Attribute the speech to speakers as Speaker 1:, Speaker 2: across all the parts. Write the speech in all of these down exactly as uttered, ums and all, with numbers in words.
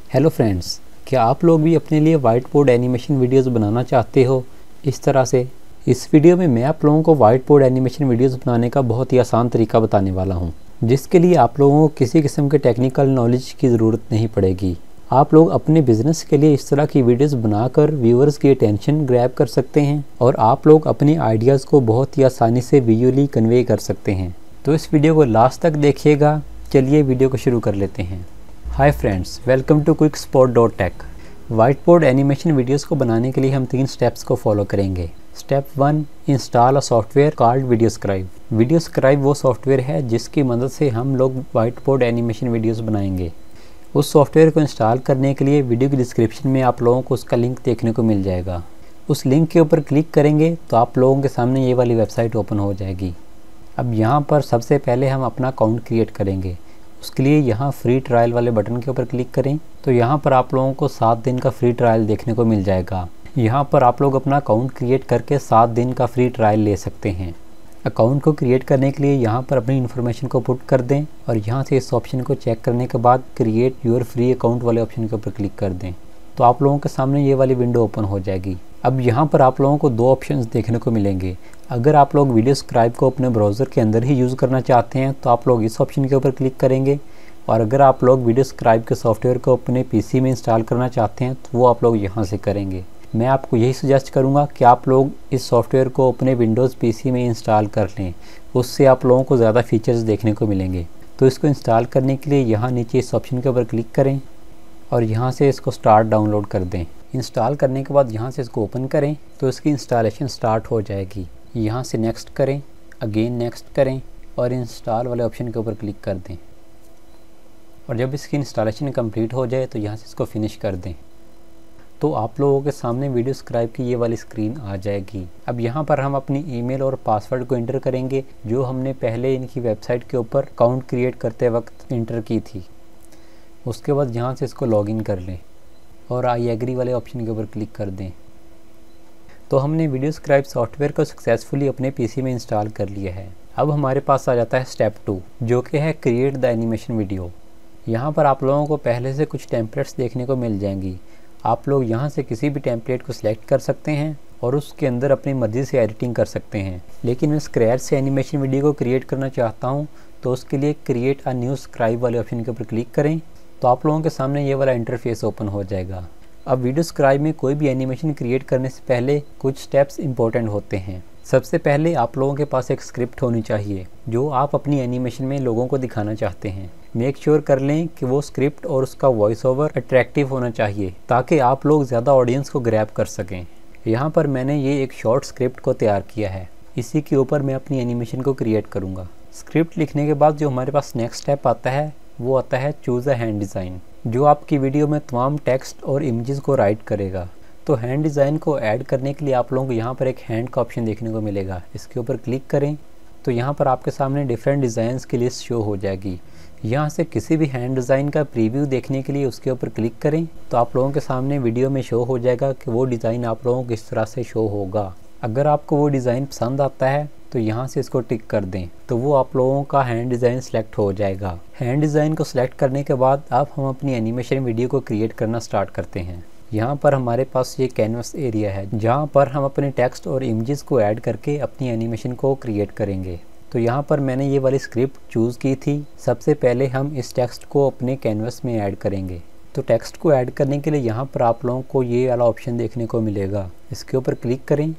Speaker 1: Hello friends, क्या आप लोग भी अपने लिए वाइट बोर्ड एनिमेशन वीडियोस बनाना चाहते हो? इस तरह से इस वीडियो में मैं आप लोगों को वाइट बोर्ड एनिमेशन वीडियोस बनाने का बहुत ही आसान तरीका बताने वाला हूं, जिसके लिए आप लोगों को किसी किस्म के टेक्निकल नॉलेज की ज़रूरत नहीं पड़ेगी। आप लोग अपने बिजनेस के लिए इस तरह की वीडियोस बनाकर व्यूअर्स की अटेंशन ग्रैब कर सकते हैं और आप लोग अपने आइडियाज़ को बहुत ही आसानी से विजुअली कन्वे कर सकते हैं। तो इस वीडियो को लास्ट तक देखिएगा। चलिए वीडियो को शुरू कर लेते हैं। Hi friends, welcome to quick spot dot tech. Whiteboard animation videos को बनाने के लिए हम तीन स्टेप्स को फॉलो करेंगे। Step one, install a software called VideoScribe. VideoScribe वो सॉफ्टवेयर है जिसकी मदद से हम लोग वाइट बोर्ड एनिमेशन वीडियोस बनाएंगे। उस सॉफ्टवेयर को इंस्टॉल करने के लिए वीडियो की डिस्क्रिप्शन में आप लोगों को उसका लिंक देखने को मिल जाएगा। उस लिंक के ऊपर क्लिक करेंगे तो आप लोगों के सामने ये वाली वेबसाइट ओपन हो जाएगी। अब यहाँ पर सबसे पहले हम अपना अकाउंट क्रिएट करेंगे। उसके लिए यहाँ फ्री ट्रायल वाले बटन के ऊपर क्लिक करें तो यहाँ पर आप लोगों को सात दिन का फ्री ट्रायल देखने को मिल जाएगा। यहाँ पर आप लोग अपना अकाउंट क्रिएट करके सात दिन का फ्री ट्रायल ले सकते हैं। अकाउंट को क्रिएट करने के लिए यहाँ पर अपनी इन्फॉर्मेशन को पुट कर दें और यहाँ से इस ऑप्शन को चेक करने के बाद क्रिएट योर फ्री अकाउंट वाले ऑप्शन के ऊपर क्लिक कर दें तो आप लोगों के सामने ये वाली विंडो ओपन हो जाएगी। अब यहाँ पर आप लोगों को दो ऑप्शंस देखने को मिलेंगे। अगर आप लोग वीडियोस्क्राइब को अपने ब्राउज़र के अंदर ही यूज़ करना चाहते हैं तो आप लोग इस ऑप्शन के ऊपर क्लिक करेंगे, और अगर आप लोग वीडियोस्क्राइब के सॉफ्टवेयर को अपने पीसी में इंस्टॉल करना चाहते हैं तो वो आप लोग यहाँ से करेंगे। मैं आपको यही सजेस्ट करूँगा कि आप लोग इस सॉफ्टवेयर को अपने विंडोज़ पीसी में इंस्टॉल कर लें, उससे आप लोगों को ज़्यादा फीचर्स देखने को मिलेंगे। तो इसको इंस्टॉल करने के लिए यहाँ नीचे इस ऑप्शन के ऊपर क्लिक करें और यहाँ से इसको स्टार्ट डाउनलोड कर दें। इंस्टॉल करने के बाद यहाँ से इसको ओपन करें तो इसकी इंस्टॉलेशन स्टार्ट हो जाएगी। यहाँ से नेक्स्ट करें, अगेन नेक्स्ट करें और इंस्टॉल वाले ऑप्शन के ऊपर क्लिक कर दें। और जब इसकी इंस्टॉलेशन कंप्लीट हो जाए तो यहाँ से इसको फिनिश कर दें तो आप लोगों के सामने वीडियोस्क्राइब की ये वाली स्क्रीन आ जाएगी। अब यहाँ पर हम अपनी ईमेल और पासवर्ड को एंटर करेंगे जो हमने पहले इनकी वेबसाइट के ऊपर अकाउंट क्रिएट करते वक्त एंटर की थी। उसके बाद यहाँ से इसको लॉगिन कर लें और आई एग्री वाले ऑप्शन के ऊपर क्लिक कर दें। तो हमने वीडियोस्क्राइब सॉफ्टवेयर को सक्सेसफुली अपने पीसी में इंस्टॉल कर लिया है। अब हमारे पास आ जाता है स्टेप टू, जो कि है क्रिएट द एनिमेशन वीडियो। यहाँ पर आप लोगों को पहले से कुछ टेम्पलेट्स देखने को मिल जाएंगी। आप लोग यहाँ से किसी भी टेम्पलेट को सिलेक्ट कर सकते हैं और उसके अंदर अपनी मर्जी से एडिटिंग कर सकते हैं। लेकिन मैं स्क्रैच से एनिमेशन वीडियो को क्रिएट करना चाहता हूँ तो उसके लिए क्रिएट अ न्यू स्क्राइब वाले ऑप्शन के ऊपर क्लिक करें तो आप लोगों के सामने ये वाला इंटरफेस ओपन हो जाएगा। अब वीडियोस्क्राइब में कोई भी एनिमेशन क्रिएट करने से पहले कुछ स्टेप्स इंपॉर्टेंट होते हैं। सबसे पहले आप लोगों के पास एक स्क्रिप्ट होनी चाहिए जो आप अपनी एनिमेशन में लोगों को दिखाना चाहते हैं। मेक श्योर कर लें कि वो स्क्रिप्ट और उसका वॉइस ओवर अट्रैक्टिव होना चाहिए ताकि आप लोग ज़्यादा ऑडियंस को ग्रैब कर सकें। यहाँ पर मैंने ये एक शॉर्ट स्क्रिप्ट को तैयार किया है, इसी के ऊपर मैं अपनी एनिमेशन को क्रिएट करूँगा। स्क्रिप्ट लिखने के बाद जो हमारे पास नेक्स्ट स्टेप आता है वो आता है चूज़ अ हैंड डिज़ाइन, जो आपकी वीडियो में तमाम टेक्स्ट और इमेजेस को राइट करेगा। तो हैंड डिज़ाइन को ऐड करने के लिए आप लोगों को यहाँ पर एक हैंड का ऑप्शन देखने को मिलेगा। इसके ऊपर क्लिक करें तो यहाँ पर आपके सामने डिफरेंट डिज़ाइंस की लिस्ट शो हो जाएगी। यहाँ से किसी भी हैंड डिज़ाइन का प्रीव्यू देखने के लिए उसके ऊपर क्लिक करें तो आप लोगों के सामने वीडियो में शो हो जाएगा कि वो डिज़ाइन आप लोगों को किस तरह से शो होगा। अगर आपको वो डिज़ाइन पसंद आता है तो यहाँ से इसको टिक कर दें तो वो आप लोगों का हैंड डिज़ाइन सेलेक्ट हो जाएगा। हैंड डिज़ाइन को सिलेक्ट करने के बाद अब हम अपनी एनिमेशन वीडियो को क्रिएट करना स्टार्ट करते हैं। यहाँ पर हमारे पास ये कैनवस एरिया है जहाँ पर हम अपने टेक्स्ट और इमेजेस को ऐड करके अपनी एनिमेशन को क्रिएट करेंगे। तो यहाँ पर मैंने ये वाली स्क्रिप्ट चूज़ की थी। सबसे पहले हम इस टेक्स्ट को अपने कैनवस में ऐड करेंगे। तो टेक्स्ट को ऐड करने के लिए यहाँ पर आप लोगों को ये वाला ऑप्शन देखने को मिलेगा। इसके ऊपर क्लिक करें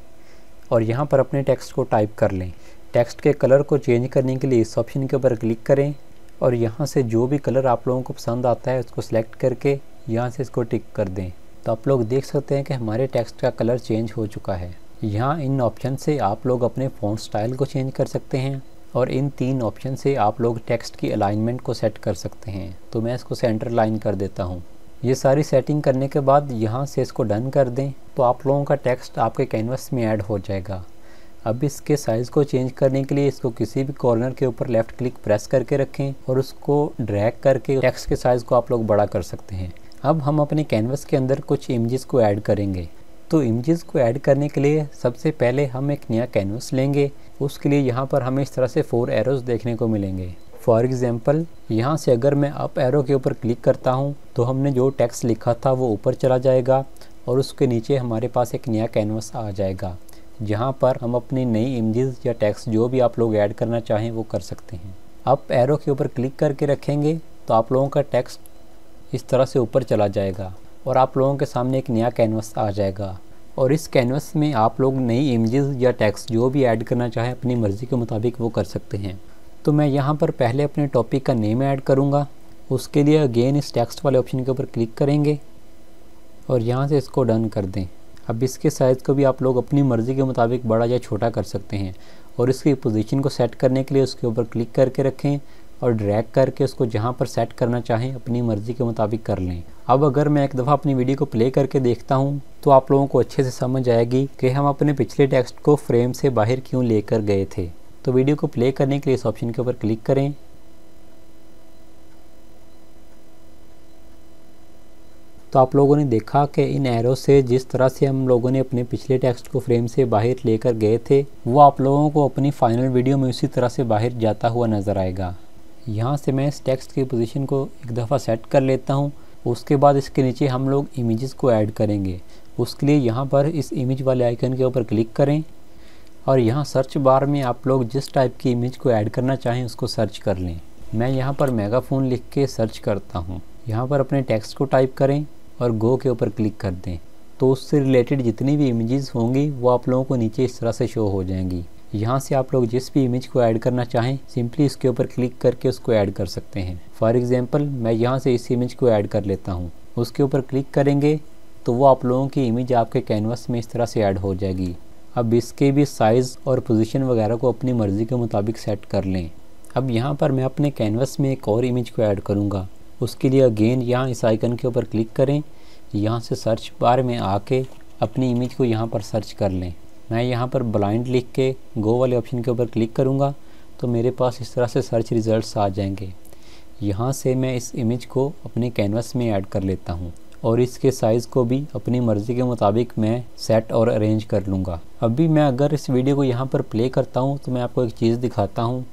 Speaker 1: और यहाँ पर अपने टेक्स्ट को टाइप कर लें। टेक्स्ट के कलर को चेंज करने के लिए इस ऑप्शन के ऊपर क्लिक करें और यहाँ से जो भी कलर आप लोगों को पसंद आता है उसको सिलेक्ट करके यहाँ से इसको टिक कर दें। तो आप लोग देख सकते हैं कि हमारे टेक्स्ट का कलर चेंज हो चुका है। यहाँ इन ऑप्शन से आप लोग अपने फ़ॉन्ट स्टाइल को चेंज कर सकते हैं और इन तीन ऑप्शन से आप लोग टेक्स्ट की अलाइनमेंट को सेट कर सकते हैं। तो मैं इसको सेंटर लाइन कर देता हूँ। ये सारी सेटिंग करने के बाद यहाँ से इसको डन कर दें तो आप लोगों का टेक्स्ट आपके कैनवस में ऐड हो जाएगा। अब इसके साइज़ को चेंज करने के लिए इसको किसी भी कॉर्नर के ऊपर लेफ़्ट क्लिक प्रेस करके रखें और उसको ड्रैग करके टेक्स्ट के साइज़ को आप लोग बड़ा कर सकते हैं। अब हम अपने कैनवस के अंदर कुछ इमेजेस को ऐड करेंगे। तो इमेजेस को ऐड करने के लिए सबसे पहले हम एक नया कैनवस लेंगे। उसके लिए यहाँ पर हमें इस तरह से फोर एरोज़ देखने को मिलेंगे। फॉर एग्जांपल यहाँ से अगर मैं अप एरो के ऊपर क्लिक करता हूँ तो हमने जो टेक्स्ट लिखा था वो ऊपर चला जाएगा और उसके नीचे हमारे पास एक नया कैनवस आ जाएगा, जहाँ पर हम अपनी नई इमेजेस या टेक्स्ट जो भी आप लोग ऐड करना चाहें वो कर सकते हैं। अप एरो के ऊपर क्लिक करके रखेंगे तो आप लोगों का टेक्स्ट इस तरह से ऊपर चला जाएगा और आप लोगों के सामने एक नया कैनवस आ जाएगा और इस कैनवस में आप लोग नई इमेजेस या टेक्स्ट जो भी ऐड करना चाहें अपनी मर्ज़ी के मुताबिक वो कर सकते हैं। तो मैं यहाँ पर पहले अपने टॉपिक का नेम ऐड करूँगा। उसके लिए अगेन इस टेक्स्ट वाले ऑप्शन के ऊपर क्लिक करेंगे और यहाँ से इसको डन कर दें। अब इसके साइज़ को भी आप लोग अपनी मर्ज़ी के मुताबिक बड़ा या छोटा कर सकते हैं और इसकी पोजीशन को सेट करने के लिए उसके ऊपर क्लिक करके रखें और ड्रैग करके उसको जहाँ पर सेट करना चाहें अपनी मर्ज़ी के मुताबिक कर लें। अब अगर मैं एक दफ़ा अपनी वीडियो को प्ले करके देखता हूँ तो आप लोगों को अच्छे से समझ आएगी कि हम अपने पिछले टेक्स्ट को फ्रेम से बाहर क्यों लेकर गए थे। तो वीडियो को प्ले करने के लिए इस ऑप्शन के ऊपर क्लिक करें। तो आप लोगों ने देखा कि इन एरो से जिस तरह से हम लोगों ने अपने पिछले टेक्स्ट को फ्रेम से बाहर लेकर गए थे वो आप लोगों को अपनी फाइनल वीडियो में उसी तरह से बाहर जाता हुआ नज़र आएगा। यहाँ से मैं इस टेक्स्ट की पोजीशन को एक दफ़ा सेट कर लेता हूँ। उसके बाद इसके नीचे हम लोग इमेजेस को ऐड करेंगे। उसके लिए यहाँ पर इस इमेज वाले आइकन के ऊपर क्लिक करें और यहाँ सर्च बार में आप लोग जिस टाइप की इमेज को ऐड करना चाहें उसको सर्च कर लें। मैं यहाँ पर मेगाफोन लिख के सर्च करता हूँ। यहाँ पर अपने टेक्स्ट को टाइप करें और गो के ऊपर क्लिक कर दें तो उससे रिलेटेड जितनी भी इमेजेस होंगी वो आप लोगों को नीचे इस तरह से शो हो जाएंगी। यहाँ से आप लोग जिस भी इमेज को ऐड करना चाहें सिंपली इसके ऊपर क्लिक करके उसको ऐड कर सकते हैं। फॉर एग्जांपल मैं यहाँ से इस इमेज को ऐड कर लेता हूँ। उसके ऊपर क्लिक करेंगे तो वो आप लोगों की इमेज आपके कैनवस में इस तरह से ऐड हो जाएगी। अब इसके भी साइज़ और पोजीशन वगैरह को अपनी मर्ज़ी के मुताबिक सेट कर लें। अब यहाँ पर मैं अपने कैनवस में एक और इमेज को ऐड करूँगा। उसके लिए अगेन यहाँ इस आइकन के ऊपर क्लिक करें। यहाँ से सर्च बार में आके अपनी इमेज को यहाँ पर सर्च कर लें। मैं यहाँ पर ब्लाइंड लिख के गो वाले ऑप्शन के ऊपर क्लिक करूँगा तो मेरे पास इस तरह से सर्च रिज़ल्ट्स आ जाएंगे। यहाँ से मैं इस इमेज को अपने कैनवस में ऐड कर लेता हूँ और इसके साइज़ को भी अपनी मर्ज़ी के मुताबिक मैं सेट और अरेंज कर लूँगा। अभी मैं अगर इस वीडियो को यहाँ पर प्ले करता हूँ तो मैं आपको एक चीज़ दिखाता हूँ।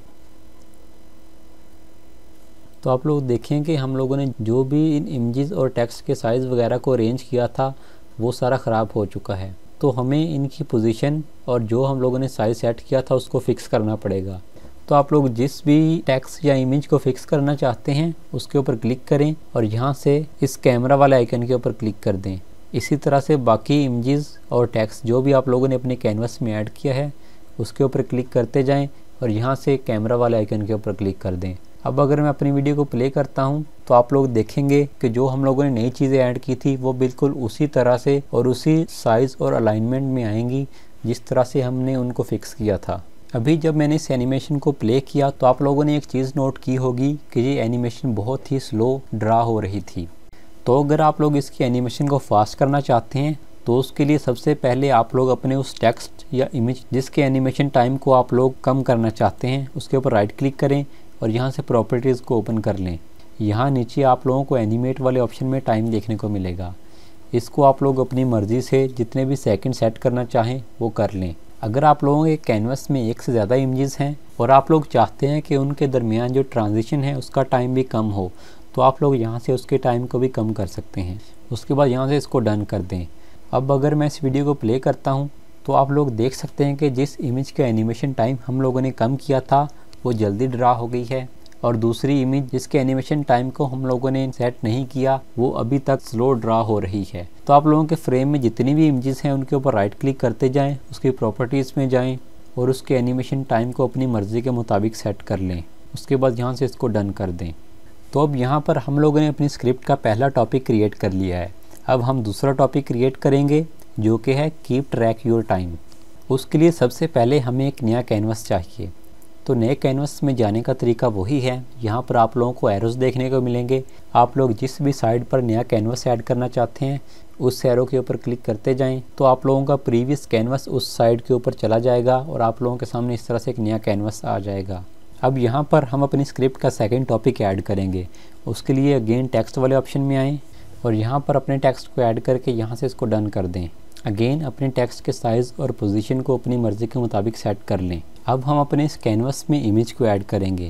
Speaker 1: तो आप लोग देखें कि हम लोगों ने जो भी इन इमेजेस और टेक्स्ट के साइज़ वगैरह को अरेंज किया था वो सारा ख़राब हो चुका है। तो हमें इनकी पोजीशन और जो हम लोगों ने साइज़ सेट किया था उसको फ़िक्स करना पड़ेगा। तो आप लोग जिस भी टेक्स्ट या इमेज को फ़िक्स करना चाहते हैं उसके ऊपर क्लिक करें और यहाँ से इस कैमरा वाले आइकन के ऊपर क्लिक कर दें। इसी तरह से बाकी इमेजेस और टेक्स्ट जो भी आप लोगों ने अपने कैनवस में ऐड किया है उसके ऊपर क्लिक करते जाएं और यहाँ से कैमरा वाले आइकन के ऊपर क्लिक कर दें। अब अगर मैं अपनी वीडियो को प्ले करता हूँ तो आप लोग देखेंगे कि जो हम लोगों ने नई चीज़ें ऐड की थी वो बिल्कुल उसी तरह से और उसी साइज़ और अलाइनमेंट में आएंगी जिस तरह से हमने उनको फ़िक्स किया था। अभी जब मैंने इस एनिमेशन को प्ले किया तो आप लोगों ने एक चीज़ नोट की होगी कि ये एनिमेशन बहुत ही स्लो ड्रा हो रही थी। तो अगर आप लोग इसकी एनिमेशन को फास्ट करना चाहते हैं तो उसके लिए सबसे पहले आप लोग अपने उस टेक्स्ट या इमेज जिसके एनिमेशन टाइम को आप लोग कम करना चाहते हैं उसके ऊपर राइट क्लिक करें और यहाँ से प्रॉपर्टीज़ को ओपन कर लें। यहाँ नीचे आप लोगों को एनिमेट वाले ऑप्शन में टाइम देखने को मिलेगा। इसको आप लोग अपनी मर्ज़ी से जितने भी सेकंड सेट करना चाहें वो कर लें। अगर आप लोगों के कैनवस में एक से ज़्यादा इमेजेस हैं और आप लोग चाहते हैं कि उनके दरमियान जो ट्रांजिशन है उसका टाइम भी कम हो तो आप लोग यहाँ से उसके टाइम को भी कम कर सकते हैं। उसके बाद यहाँ से इसको डन कर दें। अब अगर मैं इस वीडियो को प्ले करता हूँ तो आप लोग देख सकते हैं कि जिस इमेज का एनिमेशन टाइम हम लोगों ने कम किया था वो जल्दी ड्रा हो गई है और दूसरी इमेज जिसके एनिमेशन टाइम को हम लोगों ने सेट नहीं किया वो अभी तक स्लो ड्रा हो रही है। तो आप लोगों के फ्रेम में जितनी भी इमेजेस हैं उनके ऊपर राइट क्लिक करते जाएं, उसकी प्रॉपर्टीज़ में जाएं और उसके एनिमेशन टाइम को अपनी मर्ज़ी के मुताबिक सेट कर लें। उसके बाद यहाँ से इसको डन कर दें। तो अब यहाँ पर हम लोगों ने अपनी स्क्रिप्ट का पहला टॉपिक क्रिएट कर लिया है। अब हम दूसरा टॉपिक क्रिएट करेंगे जो कि है कीप ट्रैक योर टाइम। उसके लिए सबसे पहले हमें एक नया कैनवस चाहिए। तो नए कैनवस में जाने का तरीका वही है। यहाँ पर आप लोगों को एरोज़ देखने को मिलेंगे। आप लोग जिस भी साइड पर नया कैनवस ऐड करना चाहते हैं उस एरो के ऊपर क्लिक करते जाएं तो आप लोगों का प्रीवियस कैनवस उस साइड के ऊपर चला जाएगा और आप लोगों के सामने इस तरह से एक नया कैनवस आ जाएगा। अब यहाँ पर हम अपनी स्क्रिप्ट का सेकेंड टॉपिक ऐड करेंगे। उसके लिए अगेन टेक्स्ट वाले ऑप्शन में आएँ और यहाँ पर अपने टेक्स्ट को ऐड करके यहाँ से इसको डन कर दें। अगेन अपने टेक्स्ट के साइज़ और पोजीशन को अपनी मर्ज़ी के मुताबिक सेट कर लें। अब हम अपने इस कैनवस में इमेज को ऐड करेंगे।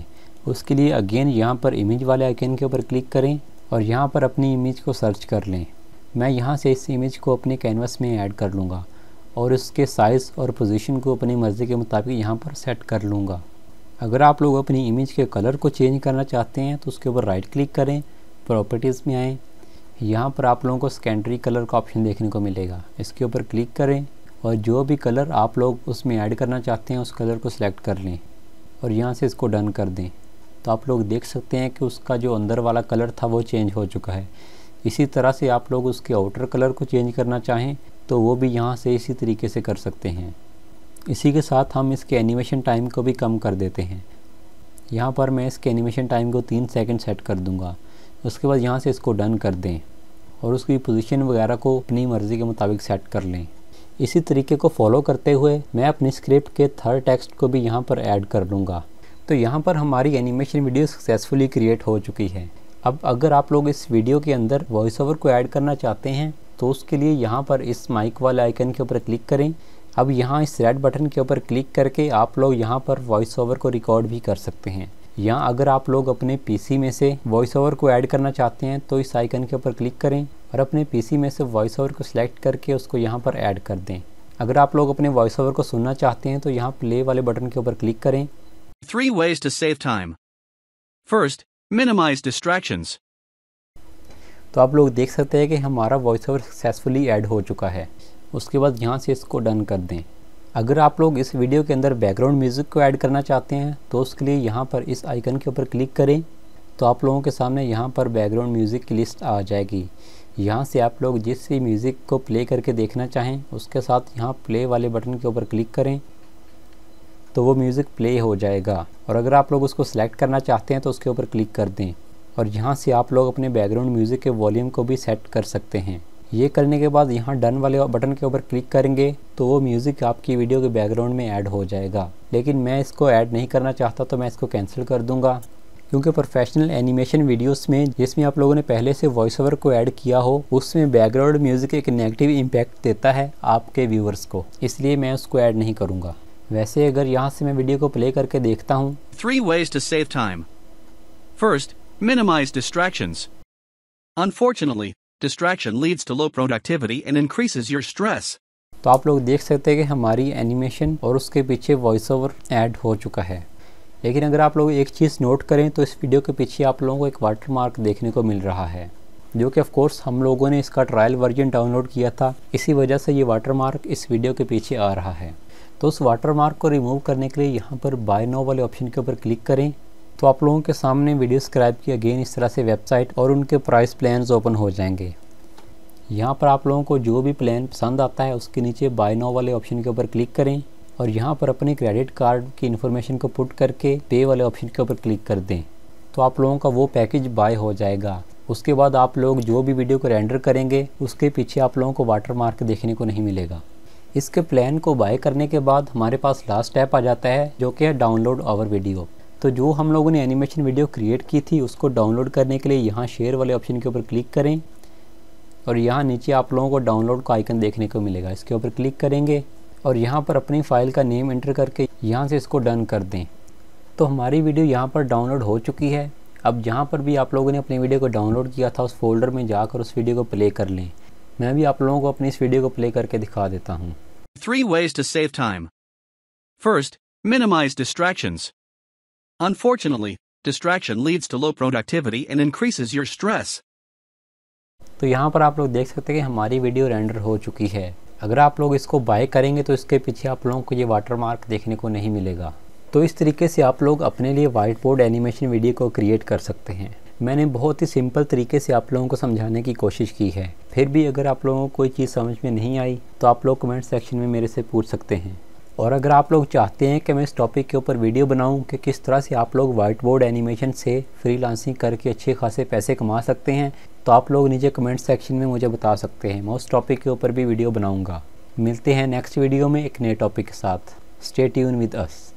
Speaker 1: उसके लिए अगेन यहाँ पर इमेज वाले आइकन के ऊपर क्लिक करें और यहाँ पर अपनी इमेज को सर्च कर लें। मैं यहाँ से इस इमेज को अपने कैनवस में ऐड कर लूँगा और इसके साइज़ और पोजीशन को अपनी मर्ज़ी के मुताबिक यहाँ पर सेट कर लूँगा। अगर आप लोग अपनी इमेज के कलर को चेंज करना चाहते हैं तो उसके ऊपर राइट क्लिक करें, प्रॉपर्टीज़ में आएँ, यहाँ पर आप लोगों को सेकेंडरी कलर का ऑप्शन देखने को मिलेगा। इसके ऊपर क्लिक करें और जो भी कलर आप लोग उसमें ऐड करना चाहते हैं उस कलर को सिलेक्ट कर लें और यहाँ से इसको डन कर दें। तो आप लोग देख सकते हैं कि उसका जो अंदर वाला कलर था वो चेंज हो चुका है। इसी तरह से आप लोग उसके आउटर कलर को चेंज करना चाहें तो वो भी यहाँ से इसी तरीके से कर सकते हैं। इसी के साथ हम इसके एनिमेशन टाइम को भी कम कर देते हैं। यहाँ पर मैं इसके एनिमेशन टाइम को तीन सेकंड सेट कर दूँगा। उसके बाद यहाँ से इसको डन कर दें और उसकी पोजीशन वगैरह को अपनी मर्ज़ी के मुताबिक सेट कर लें। इसी तरीके को फॉलो करते हुए मैं अपनी स्क्रिप्ट के थर्ड टेक्स्ट को भी यहाँ पर ऐड कर लूँगा। तो यहाँ पर हमारी एनिमेशन वीडियो सक्सेसफुली क्रिएट हो चुकी है। अब अगर आप लोग इस वीडियो के अंदर वॉइस ओवर को ऐड करना चाहते हैं तो उसके लिए यहाँ पर इस माइक वाले आइकन के ऊपर क्लिक करें। अब यहाँ इस रेड बटन के ऊपर क्लिक करके आप लोग यहाँ पर वॉइस ओवर को रिकॉर्ड भी कर सकते हैं। यहाँ अगर आप लोग अपने पीसी में से वॉइस ओवर को ऐड करना चाहते हैं तो इस आइकन के ऊपर क्लिक करें और अपने पीसी में से वॉइस ओवर को सिलेक्ट करके उसको यहाँ पर ऐड कर दें। अगर आप लोग अपने वॉइस ओवर को सुनना चाहते हैं तो यहाँ प्ले वाले बटन के ऊपर क्लिक करें।
Speaker 2: Three ways to save time. First, minimize distractions.
Speaker 1: तो आप लोग देख सकते हैं कि हमारा वॉइस ओवर सक्सेसफुली ऐड हो चुका है। उसके बाद यहाँ से इसको डन कर दें। अगर आप लोग इस वीडियो के अंदर बैकग्राउंड म्यूज़िक को ऐड करना चाहते हैं तो उसके लिए यहाँ पर इस आइकन के ऊपर क्लिक करें तो आप लोगों के सामने यहाँ पर बैकग्राउंड म्यूज़िक की लिस्ट आ जाएगी। यहाँ से आप लोग जिस भी म्यूज़िक को प्ले करके देखना चाहें उसके साथ यहाँ प्ले वाले बटन के ऊपर क्लिक करें तो वो म्यूज़िक प्ले हो जाएगा। और अगर आप लोग उसको सिलेक्ट करना चाहते हैं तो उसके ऊपर क्लिक कर दें और यहाँ से आप लोग अपने बैकग्राउंड म्यूज़िक के वॉल्यूम को भी सेट कर सकते हैं। ये करने के बाद यहाँ डन वाले बटन के ऊपर क्लिक करेंगे तो वो म्यूज़िक आपकी वीडियो के बैकग्राउंड में ऐड हो जाएगा। लेकिन मैं इसको ऐड नहीं करना चाहता तो मैं इसको कैंसिल कर दूँगा, क्योंकि प्रोफेशनल एनिमेशन वीडियोस में जिसमें आप लोगों ने पहले से वॉइस ओवर को ऐड किया हो उसमें बैकग्राउंड म्यूज़िक एक नेगेटिव इम्पैक्ट देता है आपके व्यूअर्स को, इसलिए मैं उसको ऐड नहीं करूँगा। वैसे अगर यहाँ से मैं वीडियो को प्ले करके देखता हूँ।
Speaker 2: Three ways to save time. First, minimize distractions. Unfortunately, distraction leads to low productivity and increases your stress.
Speaker 1: तो आप लोग देख सकते हैं कि हमारी एनिमेशन और उसके पीछे वॉइस ओवर ऐड हो चुका है। लेकिन अगर आप लोग एक चीज़ नोट करें तो इस वीडियो के पीछे आप लोगों को एक वाटरमार्क देखने को मिल रहा है, जो कि ऑफ कोर्स हम लोगों ने इसका ट्रायल वर्जन डाउनलोड किया था, इसी वजह से ये वाटरमार्क इस वीडियो के पीछे आ रहा है। तो उस वाटरमार्क को रिमूव करने के लिए यहाँ पर बाय नाउ वाले ऑप्शन के ऊपर क्लिक करें तो आप लोगों के सामने वीडियो सब्सक्राइब की अगेन इस तरह से वेबसाइट और उनके प्राइस प्लान्स ओपन हो जाएंगे। यहाँ पर आप लोगों को जो भी प्लान पसंद आता है उसके नीचे बाय नाउ वाले ऑप्शन के ऊपर क्लिक करें और यहाँ पर अपने क्रेडिट कार्ड की इन्फॉर्मेशन को पुट करके पे वाले ऑप्शन के ऊपर क्लिक कर दें तो आप लोगों का वो पैकेज बाय हो जाएगा। उसके बाद आप लोग जो भी वीडियो को रेंडर करेंगे उसके पीछे आप लोगों को वाटरमार्क देखने को नहीं मिलेगा। इसके प्लान को बाय करने के बाद हमारे पास लास्ट स्टेप आ जाता है, जो कि है डाउनलोड आवर वीडियो। तो जो हम लोगों ने एनिमेशन वीडियो क्रिएट की थी उसको डाउनलोड करने के लिए यहाँ शेयर वाले ऑप्शन के ऊपर क्लिक करें और यहाँ नीचे आप लोगों को डाउनलोड का आइकन देखने को मिलेगा। इसके ऊपर क्लिक करेंगे और यहाँ पर अपनी फ़ाइल का नेम एंटर करके यहाँ से इसको डन कर दें। तो हमारी वीडियो यहाँ पर डाउनलोड हो चुकी है। अब जहाँ पर भी आप लोगों ने अपनी वीडियो को डाउनलोड किया था उस फोल्डर में जाकर उस वीडियो को प्ले कर लें। मैं भी आप लोगों को अपनी इस वीडियो को प्ले करके दिखा देता हूँ।
Speaker 2: Three ways to save time. First, minimize distractions. Unfortunately, distraction leads to low productivity and increases your stress.
Speaker 1: तो यहाँ पर आप लोग देख सकते हैं कि हमारी वीडियो रेंडर हो चुकी है। अगर आप लोग इसको बाय करेंगे तो इसके पीछे आप लोगों को ये वाटरमार्क देखने को नहीं मिलेगा। तो इस तरीके से आप लोग अपने लिए व्हाइट बोर्ड एनिमेशन वीडियो को क्रिएट कर सकते हैं। मैंने बहुत ही सिंपल तरीके से आप लोगों को समझाने की कोशिश की है। फिर भी अगर आप लोगों को कोई चीज़ समझ में नहीं आई तो आप लोग कमेंट सेक्शन में मेरे से पूछ सकते हैं। और अगर आप लोग चाहते हैं कि मैं इस टॉपिक के ऊपर वीडियो बनाऊं कि किस तरह से आप लोग व्हाइट बोर्ड एनिमेशन से फ्रीलांसिंग करके अच्छे खासे पैसे कमा सकते हैं तो आप लोग नीचे कमेंट सेक्शन में मुझे बता सकते हैं। मैं उस टॉपिक के ऊपर भी वीडियो बनाऊँगा। मिलते हैं नेक्स्ट वीडियो में एक नए टॉपिक के साथ। Stay tune with us.